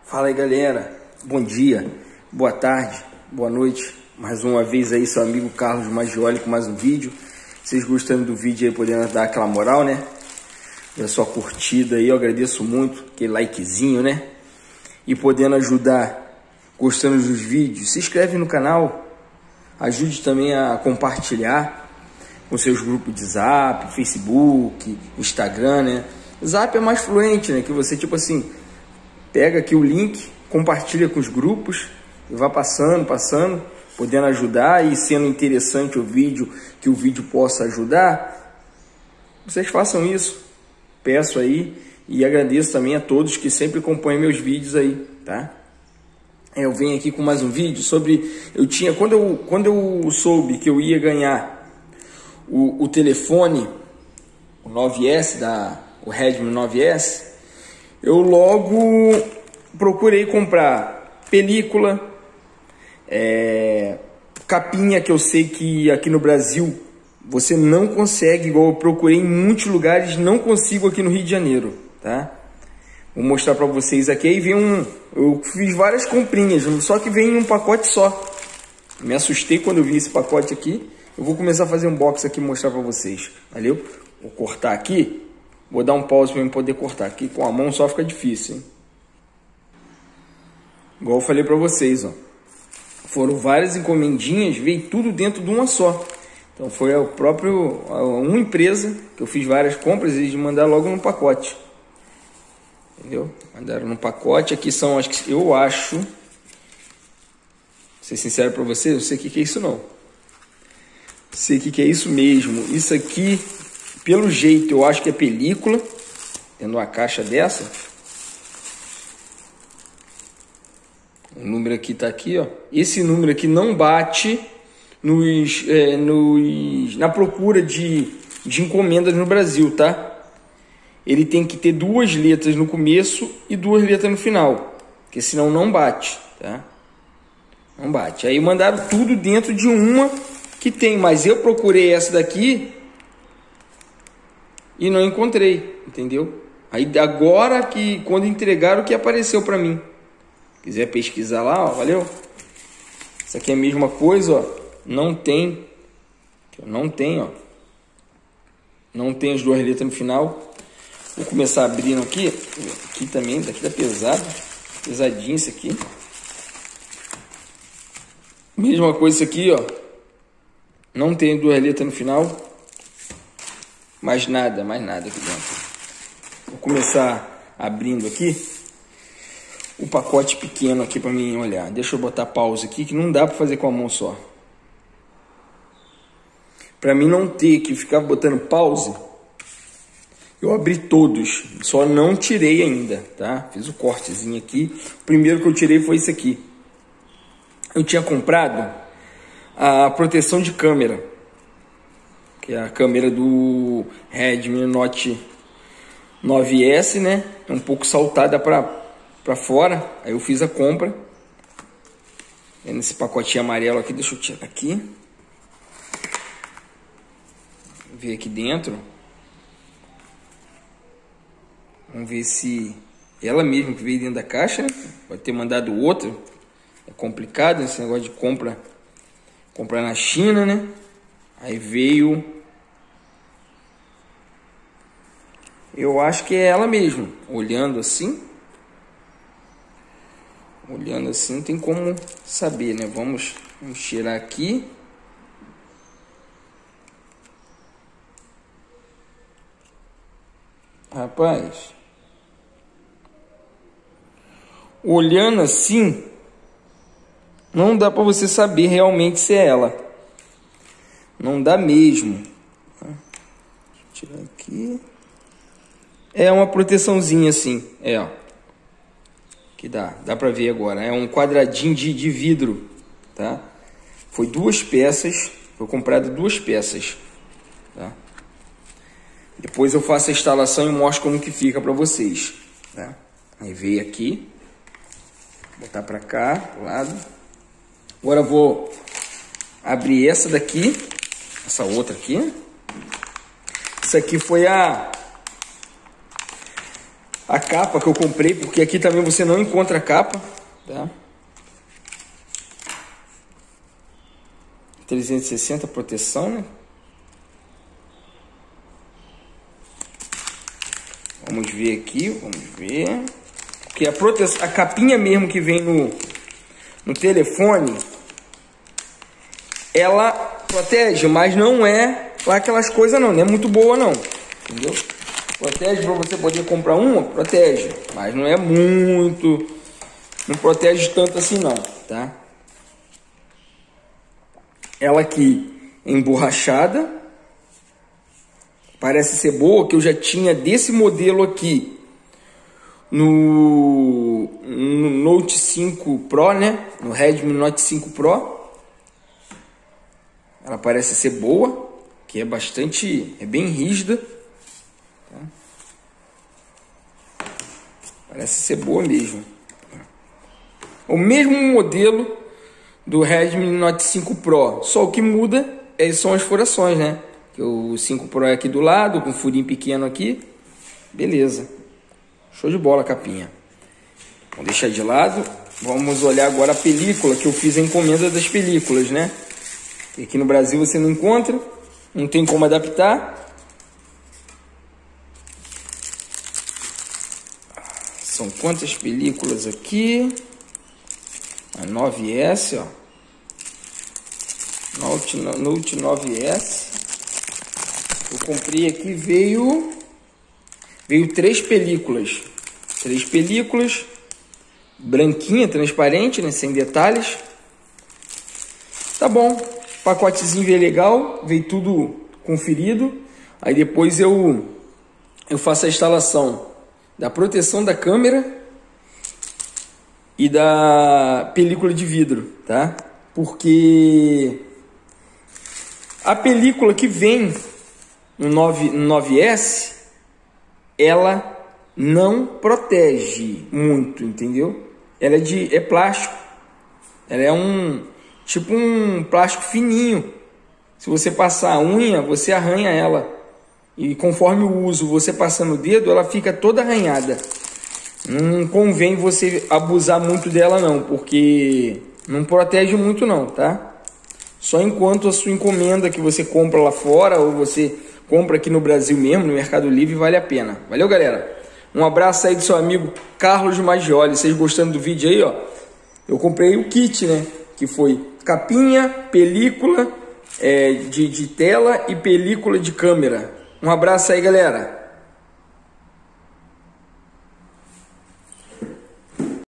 Fala aí, galera, bom dia, boa tarde, boa noite. Mais uma vez aí seu amigo Carlos Maggioli com mais um vídeo. Vocês gostando do vídeo aí, podendo dar aquela moral, né? Da sua curtida aí, eu agradeço muito, aquele likezinho, né? E podendo ajudar, gostando dos vídeos, se inscreve no canal. Ajude também a compartilhar com seus grupos de Zap, Facebook, Instagram, né? Zap é mais fluente, né? Que você, tipo assim, pega aqui o link, compartilha com os grupos e vai passando, podendo ajudar e sendo interessante o vídeo, que o vídeo possa ajudar. Vocês façam isso, peço aí e agradeço também a todos que sempre acompanham meus vídeos aí, tá? Eu venho aqui com mais um vídeo sobre... Quando eu soube que eu ia ganhar o telefone, o 9S, o Redmi 9S, eu logo procurei comprar película, capinha, que eu sei que aqui no Brasil você não consegue, igual eu procurei em muitos lugares, não consigo aqui no Rio de Janeiro, tá? Vou mostrar pra vocês aqui. Aí vem eu fiz várias comprinhas, só que vem em um pacote só. Me assustei quando eu vi esse pacote aqui. Eu vou começar a fazer um box aqui e mostrar pra vocês, valeu? Vou cortar aqui. Vou dar um pause para eu poder cortar. Aqui com a mão só fica difícil, hein? Igual eu falei para vocês, ó. Foram várias encomendinhas, veio tudo dentro de uma só. Então foi uma empresa que eu fiz várias compras e eles mandaram logo no pacote. Entendeu? Mandaram no pacote. Aqui são, eu acho, vou ser sincero para vocês, eu não sei o que é isso não. Não sei o que é isso mesmo. Isso aqui, pelo jeito, eu acho que é película, tendo uma caixa dessa. O número aqui tá aqui, ó. Esse número aqui não bate na procura de encomendas no Brasil, tá? Ele tem que ter 2 letras no começo e 2 letras no final, porque senão não bate, tá? Não bate. Aí mandaram tudo dentro de uma que tem, mas eu procurei essa daqui e não encontrei, entendeu? Aí agora que quando entregaram que apareceu para mim. Quiser pesquisar lá, ó, valeu? Isso aqui é a mesma coisa, ó. Não tem, ó. Não tem as 2 letras no final. Vou começar abrindo aqui. Aqui também, daqui tá pesado. Pesadinho isso aqui. Mesma coisa isso aqui, ó. Não tem 2 letras no final. Mais nada aqui dentro. Vou começar abrindo aqui o pacote pequeno aqui para mim olhar. Deixa eu botar pause aqui, que não dá para fazer com a mão só. Para mim não ter que ficar botando pause, eu abri todos, só não tirei ainda, tá? Fiz o cortezinho aqui. O primeiro que eu tirei foi esse aqui. Eu tinha comprado a proteção de câmera, que é a câmera do Redmi Note 9S, né? É um pouco saltada para fora. Aí eu fiz a compra. Nesse pacotinho amarelo aqui, deixa eu tirar aqui. Ver aqui dentro. Vamos ver se ela mesma que veio dentro da caixa, né? Pode ter mandado outra. É complicado esse negócio de comprar na China, né? Aí veio, eu acho que é ela mesmo. Olhando assim não tem como saber, né? Vamos tirar aqui. Rapaz, olhando assim, não dá para você saber realmente se é ela. Não dá mesmo. Deixa eu tirar aqui. É uma proteçãozinha assim, ó. Que dá pra ver agora. É um quadradinho de vidro, tá? Foi 2 peças, foi comprado 2 peças, tá? Depois eu faço a instalação e mostro como que fica pra vocês, tá? Aí veio aqui, botar pra cá, pro lado. Agora eu vou abrir essa daqui, essa outra aqui. Isso aqui foi a capa que eu comprei, porque aqui também você não encontra capa, tá? 360 proteção, né? Vamos ver aqui, vamos ver. Porque a capinha mesmo que vem no telefone, ela protege, mas não é lá aquelas coisas não é muito boa não, entendeu? Protege para você poder comprar uma, protege, mas não é muito, não protege tanto assim não, tá? Ela aqui emborrachada, parece ser boa, que eu já tinha desse modelo aqui no Note 5 Pro, né? No Redmi Note 5 Pro. Ela parece ser boa, que é bem rígida. Tá? Parece ser boa mesmo. O mesmo modelo do Redmi Note 5 Pro, só o que muda são as furações, né? Que o 5 Pro é aqui do lado, com um furinho pequeno aqui. Beleza. Show de bola a capinha. Vamos deixar de lado. Vamos olhar agora a película, que eu fiz a encomenda das películas, né? E aqui no Brasil você não encontra, não tem como adaptar. São quantas películas aqui? A 9S, ó. Note 9S. Eu comprei aqui, veio 3 películas. 3 películas. Branquinha, transparente, né? Sem detalhes. Tá bom. Pacotezinho veio legal. Veio tudo conferido. Aí depois eu faço a instalação da proteção da câmera e da película de vidro, tá? Porque a película que vem no 9S, ela não protege muito, entendeu? Ela é plástico. Ela é tipo um plástico fininho. Se você passar a unha, você arranha ela. E conforme o uso, você passando o dedo, ela fica toda arranhada. Não convém você abusar muito dela não, porque não protege muito não, tá? Só enquanto a sua encomenda que você compra lá fora, ou você compra aqui no Brasil mesmo, no Mercado Livre, vale a pena. Valeu, galera? Um abraço aí do seu amigo Carlos Maggioli. Vocês gostando do vídeo aí, ó? Eu comprei o kit, né? Que foi capinha, película de tela e película de câmera. Um abraço aí, galera.